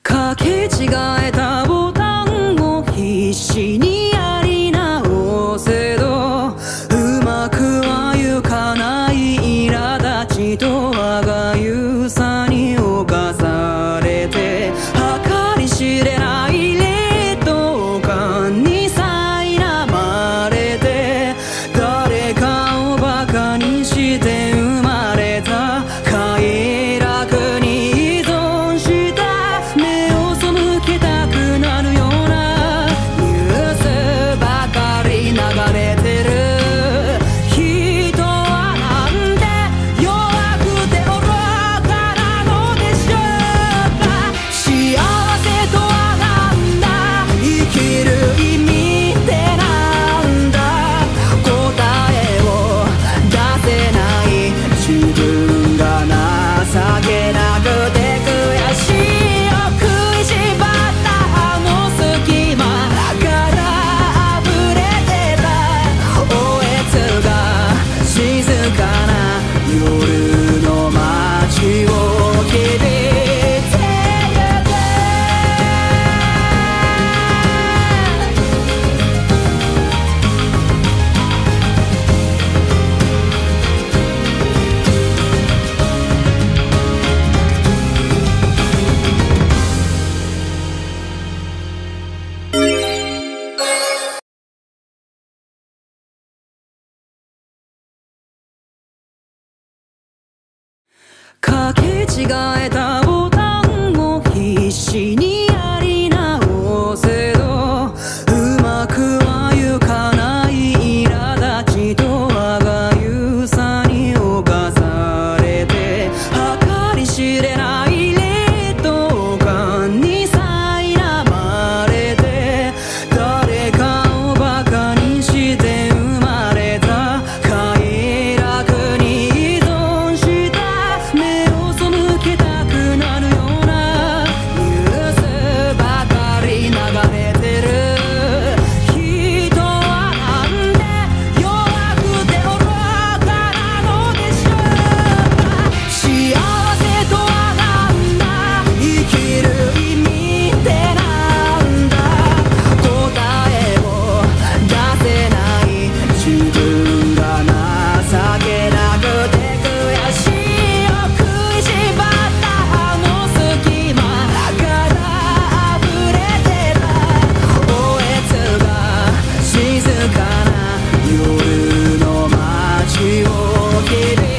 かけ違えたボタンを必死にやり直せどうまくはいかない苛立ちと歯がゆさに侵されて計り知れない劣等感に苛まれて誰かをバカにして生まれた快楽に依存した目を背けたくなるようなニュースばかり流れてる人はなんで弱くて愚かなのでしょうか幸せとはなんだ生きる意味ってなんだ答えを出せない自分が情けなくて悔しいよ食いしばったあの隙間から溢れてたおえつが静かな夜の街を響いてゆくかけ違えたボタンを必死にやり直せどうまくはいかない苛立ちと歯がゆさに侵されて計り知れない劣等感に苛まれて誰かをバカにして生まれた快楽に依存した目を背けたくなるようなニュースばかり流れてる人はなんで弱くて愚かなのでしょうか幸せとはなんだ生きる意味ってなんだ答えを出せない自分が情けなくて悔しいよ食いしばったあの隙間から溢れてたおえつが静かな夜の街を響